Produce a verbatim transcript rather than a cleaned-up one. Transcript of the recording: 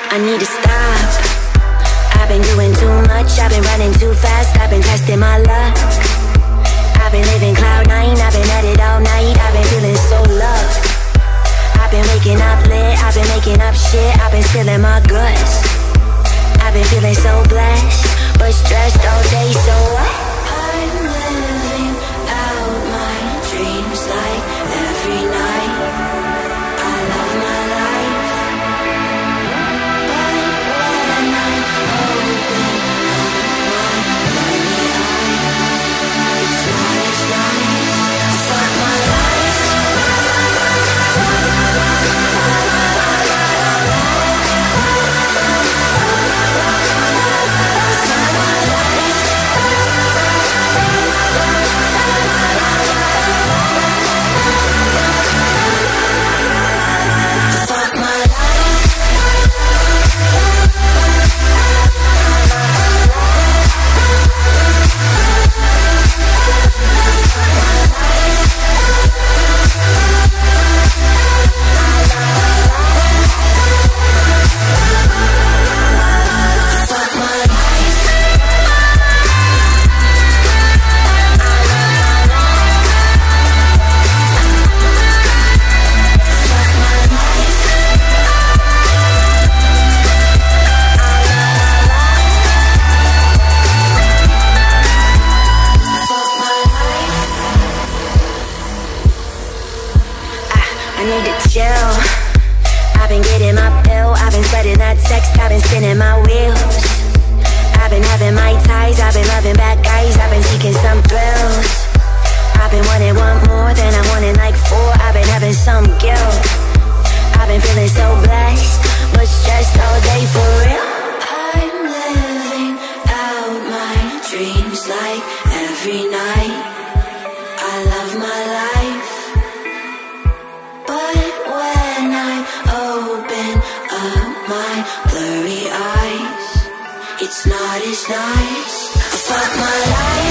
I need to stop. I've been doing too much, I've been running too fast, I've been testing my luck. I've been living cloud nine, I've been at it all night, I've been feeling so loved. I've been waking up lit, I've been making up shit, I've been spilling my guts. I've been feeling so blessed, but stressed all day, so what? I'm living out my dreams like every night. I love my life, but when I open up my lonely eye, it's not as nice. Fuck my life. I've been getting my pill, I've been spreading that sex, I've been spinning my wheels. I've been having my ties, I've been loving bad guys, I've been seeking some thrills. I've been wanting one more, then I'm wanting like four, I've been having some guilt. I've been feeling so blessed, but stressed all day for real. I'm living out my dreams like every night. I love my life, but when I open up my blurry eyes, it's not as nice. Fuck my life.